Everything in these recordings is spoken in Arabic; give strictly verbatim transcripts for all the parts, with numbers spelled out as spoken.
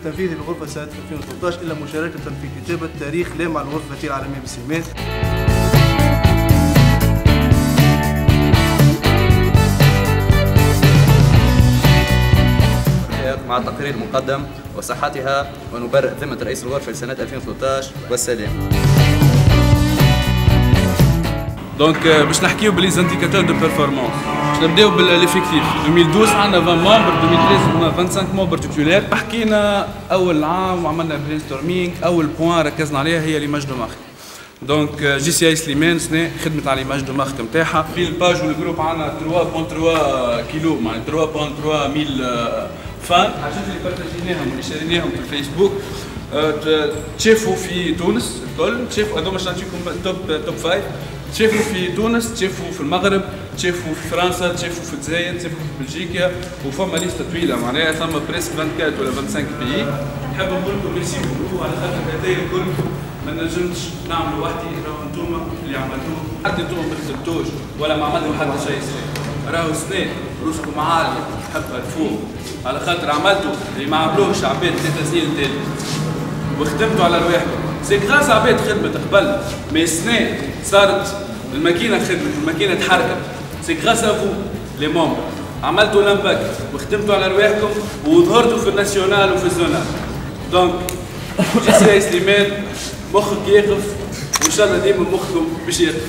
التنفيذي للغرفة سنة ألفين وثلاثة عشر إلا مشاركة في كتابة تاريخ لا مع الغرفة العالمية بالسمان. مع التقرير المقدم وصحتها ونبرئ ذمة رئيس الغرفة لسنة ألفين وثلاثة عشر والسلام. دونك باش نحكيو بلي زانديكاتور دو بيرفورمانس. باش نبداو بالافيكتيف. ألفين واثناش عندنا عشرين ممبر، ألفين وثلاثة عندنا خمسة وعشرين ممبر تيتولير. حكينا أول عام وعملنا برين ستورمينغ، أول بوان ركزنا عليها هي ليماج دو مارك. دونك جي سي اي سليمان سنة خدمت على ليماج دو مارك نتاعها. في الباج والجروب عندنا ثلاثة فاصلة ثلاثة كيلو معناها ثلاثة فاصلة ثلاثة ميل فان. حاجات اللي بارتاجيناهم واللي شاريناهم في الفيسبوك تشافوا في تونس الكل، تشافوا هذوما باش نعطيكم توب توب فايف. تشافوا في تونس، تشافوا في المغرب، تشافوا في فرنسا، تشافوا في الجزائر، تشافوا في بلجيكا، وفما ليسته طويله معناها ثم بريسك أربعة وعشرين ولا خمسة وعشرين بي. نحب نقول لكم ميرسي بوكو على خاطر هذايا الكل ما نجمش نعملوا وحدي، راهو انتوما اللي عملتوه، حتى انتوما ما كتبتوش ولا ما عملتوا حتى شيء سنة. راهو سنة روسكم عالية حبها الفوق على خاطر عملتوا اللي ما عملوهش عباد ثلاث سنين تالي وخدمتوا على رواحكم. سي غراس عباد خدمت قبل، مي سنة صارت الماكينة خدمت، الماكينة تحركت. سي غراس افو لي مومبر عملتوا لامباكت وخدمتوا على رواحكم وظهرتوا في الناسيونال وفي الزونال. دونك جي سي اي سليمان مخك يقف وان شاء الله ديما مخكم باش يقف.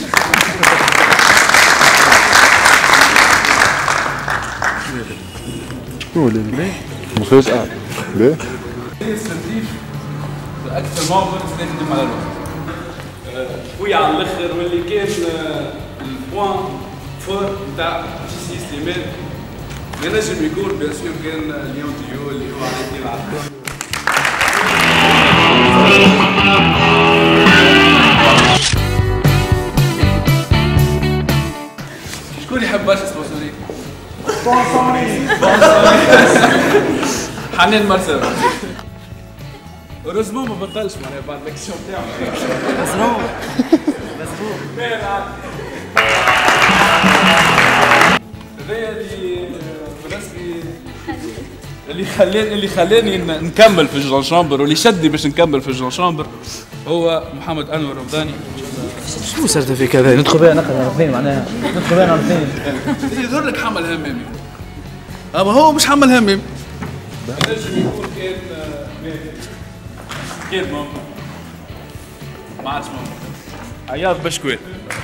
ليه؟ مفاجأة. ليه؟ أكثر ممبر تخدم على الوقت. خويا على الآخر واللي كان البوان فور نتاع جي سي سليمان ينجم يكون بيان سور كان ليون تيو اللي هو على يدين العقل. شكون يحب برشا سبونسوري؟ سبونسوري حنان مرسل. ورزمو ما بطلش معناها بعد الاكسيون تاعو. مزروع مزروع. هذايا اللي بالنسبة اللي خلاني اللي خلاني نكمل في الجون شامبر واللي شدني باش نكمل في الجون شامبر هو محمد انور رمضاني. شنو سيرتيفيك هذا؟ ندخل بها نقل الاثنين معناها ندخل بها الاثنين. يظهر لك حمل همامي. اما هو مش حمل همامي. نجم يكون كان كان ممكن ما عادش ممكن. عياط بشكوات.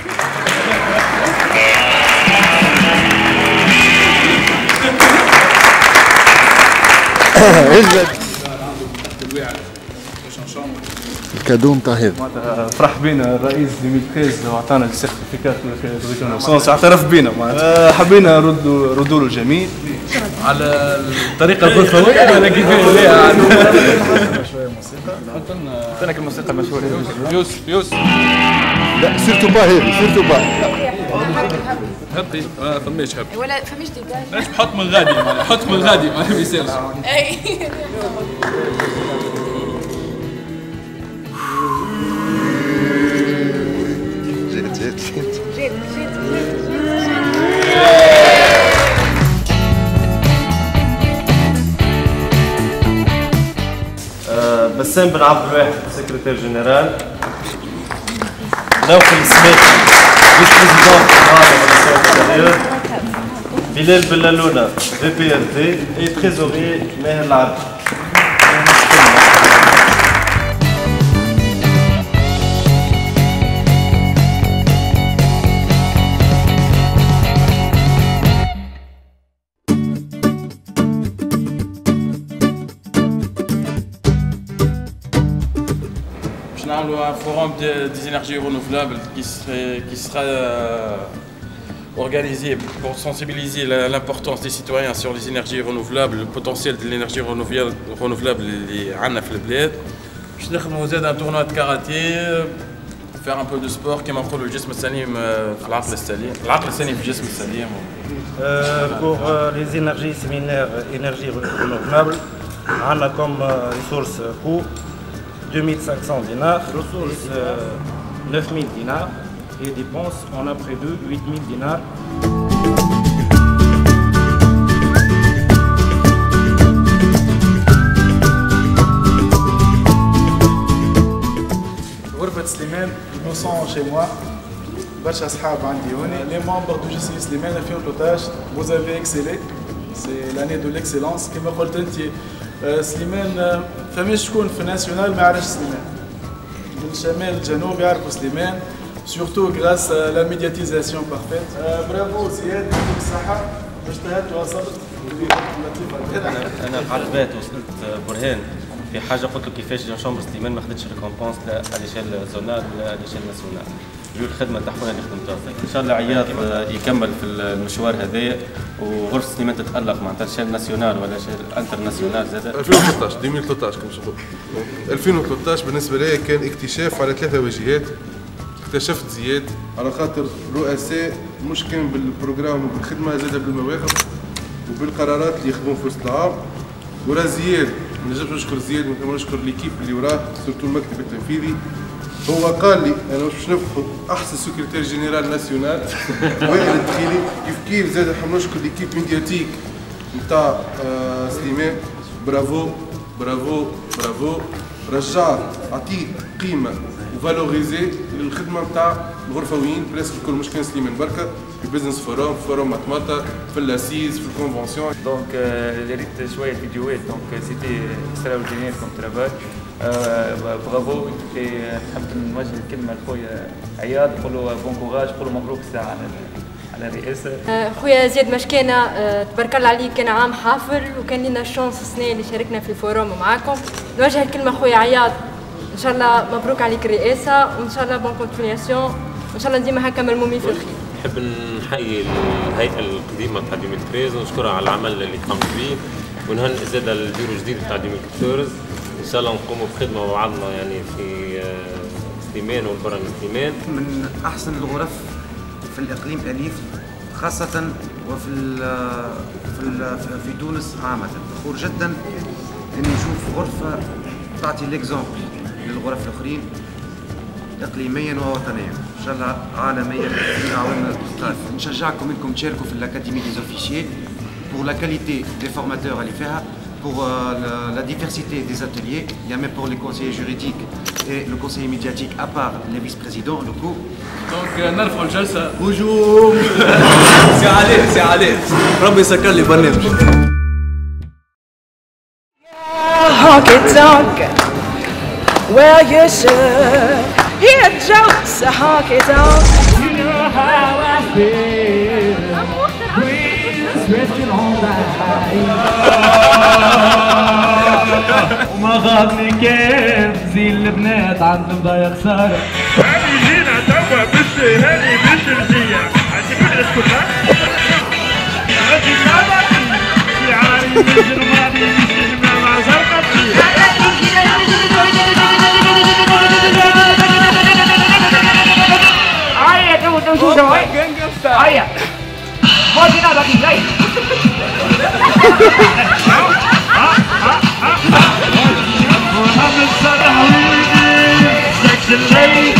الكادو نتاع هذا معناتها فرح بينا الرئيس ألفين وثلاثة عشر وعطانا السيرتيفيكات ريكونيسونس، اعترف بينا معناتها حبينا نردوا ردوا له الجميل على الطريقه الغرفويه ولا كيفاش؟ لا شويه موسيقى حط لنا حط لك الموسيقى المشهوره يوسف يوسف. لا سيرتو با هذه سيرتو با هبي ما فماش هبي ولا فماش ديجاج. ليش بحط من غادي معناها حط من غادي ما يسالش. اي جيت جيت جيت جيت جيت بسام بن عبد الواحد سكرتير جنرال. نوفل السماكي فيس بريزيدون جنرال. بلال بلالونة في بي ار تي اي تريزوري ماهر العربي. un forum de, des énergies renouvelables qui, serait, qui sera euh, organisé pour sensibiliser l'importance des citoyens sur les énergies renouvelables, le potentiel de l'énergie renouvelable اللي عندنا في البلاد. باش نخدموا زاد un tournoi de karaté, faire un peu de sport كما نقولوا الجسم السليم في العقل السليم، العقل السليم في الجسم السليم. Pour les énergies similaires, énergies renouvelables, on a comme ressource coût deux mille cinq cents dinars, ressources neuf mille dinars et dépenses on a prévu huit mille dinars. غرفة سليمان je me sens chez moi. برشا أصحاب عندي هوني. Les membres du G C I سليمان ألفين وثلاثطاش vous avez excellé. C'est l'année de l'excellence. كما قلت أنت سليمان فماش شكون في الناسيونال ما يعرفش سليمان. من الشمال للجنوب يعرفوا سليمان. Surtout grâce à la médiatisation parfaite. برافو زياد يعطيك الصحة. اجتهدت ووصلت. أنا قعدت بات وصلت برهان في حاجة قلت له كيفاش جون شومبر سليمان ما خدتش ريكومبونس لا على زونال ولا على ناسيونال. جو الخدمة تاع خونا اللي خدمتها ان شاء الله عياط يكمل في المشوار هذايا وغرفة سليمان تتألق معناتها شال ناسيونال ولا شال انترناسيونال زاد. ألفين وثلاثطاش ألفين وثلاثطاش كما نقول ألفين وثلاثطاش بالنسبة لي كان اكتشاف على ثلاثة وجهات. اكتشفت زياد على خاطر رؤساء مش كان بالبروجرام وبالخدمة زاد بالمواقف وبالقرارات اللي ياخذوهم في وسط العام. وراه زياد ما نجمش نشكر زياد ما نشكر ليكيب اللي وراه سورتو المكتب التنفيذي. هو قال لي انا باش نفحوا احسن سكرتير جينيرال ناسيونال وائل الدخيلي كيف كيف زاد نحب نشكر ليكيب ميدياتيك نتاع آه سليمان. برافو برافو برافو رجعت عطيت قيمه وفالوريزي للخدمه نتاع الغرفويين بريسك الكل مش كان سليمان بركه في البيزنس فوروم في فوروم ماتماتا في اللاسيز في الكونفونسيون. دونك ريت شويه فيديوهات دونك سيتي اكستراوردينير كوم ترافاي. برافو نحب نوجه الكلمه لخويا عياض نقول له بون كوراج نقول له مبروك الساعه على الرئاسه. خويا زياد مشكانه تبارك الله عليك كان عام حافل وكان لنا الشانس السنه اللي شاركنا في الفوروم معاكم. نوجه الكلمه خويا عياض ان شاء الله مبروك عليك الرئاسه وان شاء الله بون كونتينياسيون وان شاء الله ديما هكا ملمومين في الخير. نحب نحيي الهيئه القديمه تاع ألفين وثلاثطاش ونشكرها على العمل اللي قامت به ونهنئ زاد البيرو الجديد تاع ألفين وأربعطاش. ان شاء الله نقوموا بخدمه مع بعضنا يعني في سليمان والبرا من سليمان. من احسن الغرف في الاقليم اليف خاصه وفي ال في ال في تونس عامه. فخور جدا اني نشوف غرفه تعطي ليكزامبل للغرف الاخرين اقليميا ووطنيا ان شاء الله عالميا في اعوام القادمه. نشجعكم انكم تشاركوا في الاكاديمي دي زوفيسيي pour la qualité des formateurs اللي فيها pour euh, la, la diversité des ateliers. Il y a même pour les conseillers juridiques et le conseiller médiatique à part les vice-présidents locaux. Donc نرفعوا الجلسة. هجوم. سي عليه سي عليه ربي يسكر لي برنامج. Honky tonk, well you should hear jokes, a honky tonk. You know how I feel. Breeze drifting on by. وما غابني كيف زي البنات عندهم ضايق خسارة. هاني جينا توا باش هاني باش الجية. عندي كل اسكتها. هاني صابتي في عاري نجر ماضي نجر مع زرقتي. عيا تو تو شو شو عيا. ما فينا باقي جاي. محمد صلاح ويدي سكس الليل.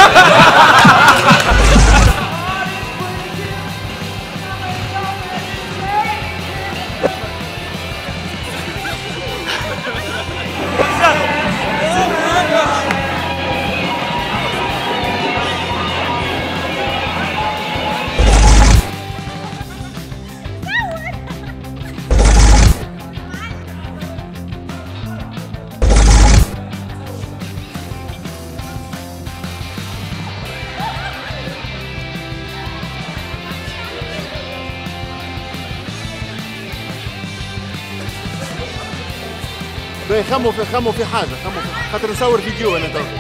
خموا في خموا في حاجه خموا في خاطر نصور فيديو انا تو.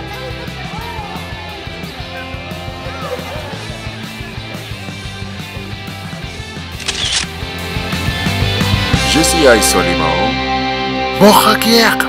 جي سي اي سوليمان مخك يعقل.